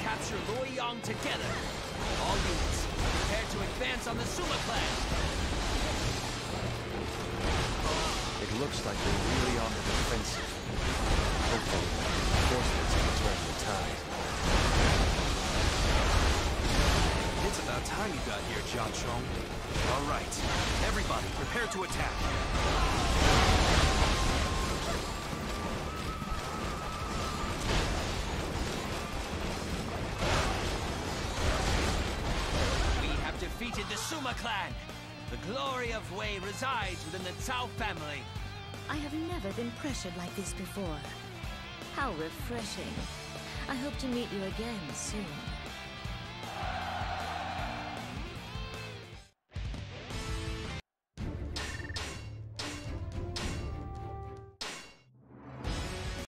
capture Luoyang together. All units, prepare to advance on the Suma clan. It looks like they're really on the defensive. Hopefully, reinforcements can turn the tide. It's about time you got here, Jiang Chong. All right, everybody, prepare to attack. We have defeated the Suma clan. The glory of Wei resides within the Cao family. I have never been pressured like this before. How refreshing. I hope to meet you again soon.